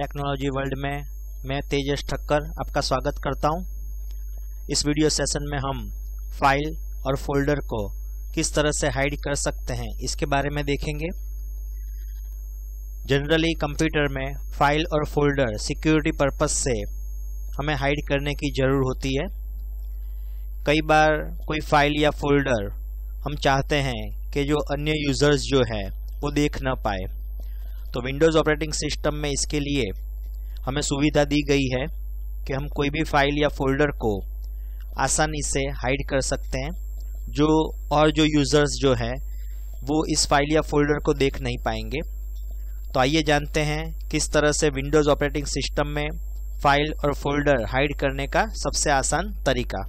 Technology world में मैं तेजस ठक्कर आपका स्वागत करता हूं। इस वीडियो सेशन में हम फाइल और फोल्डर को किस तरह से हाइड कर सकते हैं इसके बारे में देखेंगे। जनरली कंप्यूटर में फाइल और फोल्डर सिक्योरिटी पर्पस से हमें हाइड करने की ज़रूर होती है। कई बार कोई फाइल या फोल्डर हम चाहते हैं कि जो अन्य यूज़र्स जो है वो देख ना पाए, तो विंडोज़ ऑपरेटिंग सिस्टम में इसके लिए हमें सुविधा दी गई है कि हम कोई भी फाइल या फोल्डर को आसानी से हाइड कर सकते हैं, जो यूज़र्स जो है वो इस फाइल या फोल्डर को देख नहीं पाएंगे। तो आइए जानते हैं किस तरह से विंडोज़ ऑपरेटिंग सिस्टम में फाइल और फोल्डर हाइड करने का सबसे आसान तरीका।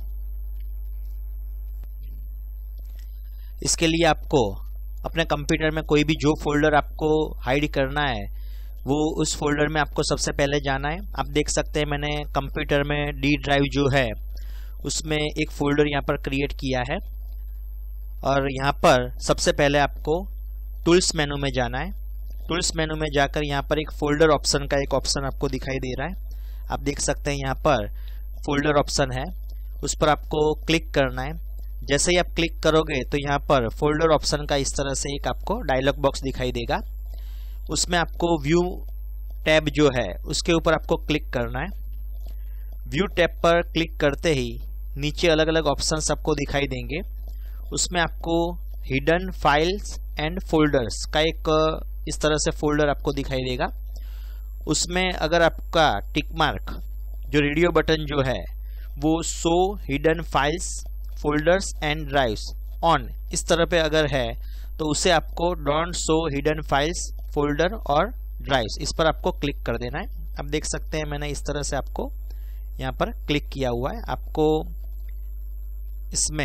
इसके लिए आपको अपने कंप्यूटर में कोई भी जो फोल्डर आपको हाइड करना है वो उस फोल्डर में आपको सबसे पहले जाना है। आप देख सकते हैं मैंने कंप्यूटर में डी ड्राइव जो है उसमें एक फ़ोल्डर यहाँ पर क्रिएट किया है और यहाँ पर सबसे पहले आपको टूल्स मेनू में जाना है। टूल्स मेनू में जाकर यहाँ पर एक फ़ोल्डर ऑप्शन का एक ऑप्शन आपको दिखाई दे रहा है। आप देख सकते हैं यहाँ पर फ़ोल्डर ऑप्शन है, उस पर आपको क्लिक करना है। जैसे ही आप क्लिक करोगे तो यहाँ पर फोल्डर ऑप्शन का इस तरह से एक आपको डायलॉग बॉक्स दिखाई देगा। उसमें आपको व्यू टैब जो है उसके ऊपर आपको क्लिक करना है। व्यू टैब पर क्लिक करते ही नीचे अलग अलग ऑप्शंस आपको दिखाई देंगे। उसमें आपको हिडन फाइल्स एंड फोल्डर्स का एक इस तरह से फोल्डर आपको दिखाई देगा। उसमें अगर आपका टिक मार्क जो रेडियो बटन जो है वो show hidden files folders and drives on इस तरह पे अगर है तो उसे आपको don't show hidden files folder और ड्राइव्स इस पर आपको क्लिक कर देना है। आप देख सकते हैं मैंने इस तरह से आपको यहाँ पर क्लिक किया हुआ है। आपको इसमें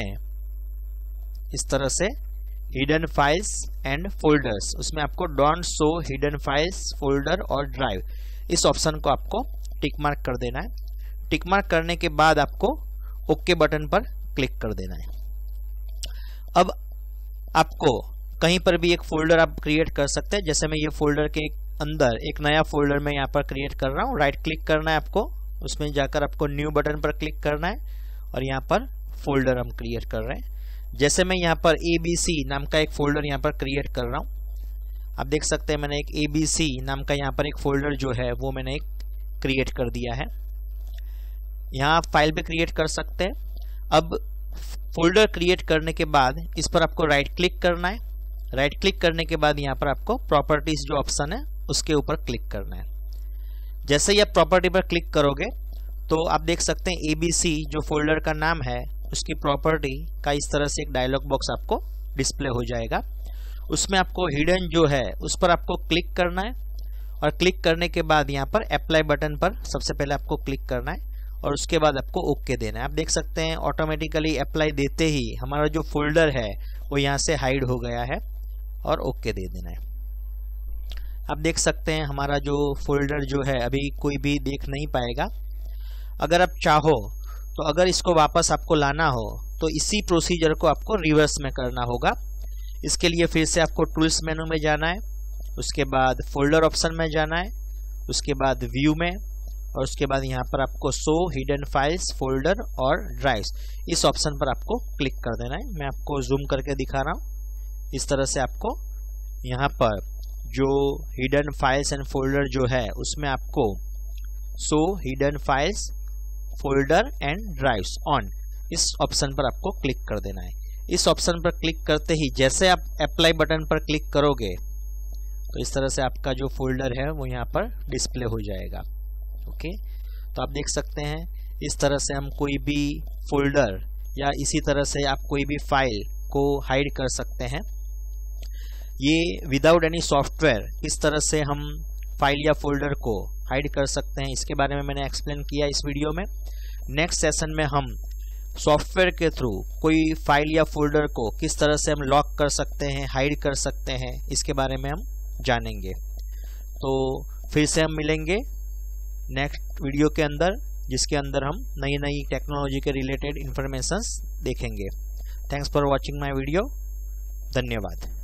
इस तरह से हिडन फाइल्स एंड फोल्डर्स उसमें आपको don't show hidden files folder और ड्राइव इस ऑप्शन को आपको टिक मार्क कर देना है। टिक मार्क करने के बाद आपको ओके बटन पर क्लिक कर देना है। अब आपको कहीं पर भी एक फोल्डर आप क्रिएट कर सकते हैं। जैसे मैं ये फोल्डर के अंदर एक नया फोल्डर मैं यहाँ पर क्रिएट कर रहा हूँ। राइट क्लिक करना है आपको, उसमें जाकर आपको न्यू बटन पर क्लिक करना है और यहाँ पर फोल्डर हम क्रिएट कर रहे हैं। जैसे मैं यहाँ पर ABC नाम का एक फोल्डर यहाँ पर क्रिएट कर रहा हूँ। आप देख सकते हैं मैंने एक ABC नाम का यहाँ पर एक फोल्डर जो है वो मैंने एक क्रिएट कर दिया है। यहाँ आप फाइल भी क्रिएट कर सकते हैं। अब फोल्डर क्रिएट करने के बाद इस पर आपको राइट क्लिक करना है। राइट क्लिक करने के बाद यहाँ पर आपको प्रॉपर्टीज जो ऑप्शन है उसके ऊपर क्लिक करना है। जैसे ही आप प्रॉपर्टी पर क्लिक करोगे तो आप देख सकते हैं ABC जो फोल्डर का नाम है उसकी प्रॉपर्टी का इस तरह से एक डायलॉग बॉक्स आपको डिस्प्ले हो जाएगा। उसमें आपको हिडन जो है उस पर आपको क्लिक करना है और क्लिक करने के बाद यहाँ पर अप्लाई बटन पर सबसे पहले आपको क्लिक करना है और उसके बाद आपको ओके देना है। आप देख सकते हैं ऑटोमेटिकली अप्लाई देते ही हमारा जो फोल्डर है वो यहाँ से हाइड हो गया है और ओके दे देना है। आप देख सकते हैं हमारा जो फोल्डर जो है अभी कोई भी देख नहीं पाएगा। अगर आप चाहो तो अगर इसको वापस आपको लाना हो तो इसी प्रोसीजर को आपको रिवर्स में करना होगा। इसके लिए फिर से आपको टूल्स मेनू में जाना है, उसके बाद फोल्डर ऑप्शन में जाना है, उसके बाद व्यू में और उसके बाद यहाँ पर आपको शो हिडन फाइल्स फोल्डर और ड्राइव्स इस ऑप्शन पर आपको क्लिक कर देना है। मैं आपको जूम करके दिखा रहा हूँ। इस तरह से आपको यहाँ पर जो हिडन फाइल्स एंड फोल्डर जो है उसमें आपको show hidden files folder and drives on इस ऑप्शन पर आपको क्लिक कर देना है। इस ऑप्शन पर क्लिक करते ही जैसे आप अप्लाई बटन पर क्लिक करोगे तो इस तरह से आपका जो फोल्डर है वो यहाँ पर डिस्प्ले हो जाएगा। ओके, तो आप देख सकते हैं इस तरह से हम कोई भी फोल्डर या इसी तरह से आप कोई भी फाइल को हाइड कर सकते हैं। ये विदाउट एनी सॉफ्टवेयर किस तरह से हम फाइल या फोल्डर को हाइड कर सकते हैं इसके बारे में मैंने एक्सप्लेन किया इस वीडियो में। नेक्स्ट सेशन में हम सॉफ्टवेयर के थ्रू कोई फाइल या फोल्डर को किस तरह से हम लॉक कर सकते हैं, हाइड कर सकते हैं, इसके बारे में हम जानेंगे। तो फिर से हम मिलेंगे नेक्स्ट वीडियो के अंदर, जिसके अंदर हम नई नई टेक्नोलॉजी के रिलेटेड इंफॉर्मेशंस देखेंगे। Thanks for watching my video. धन्यवाद।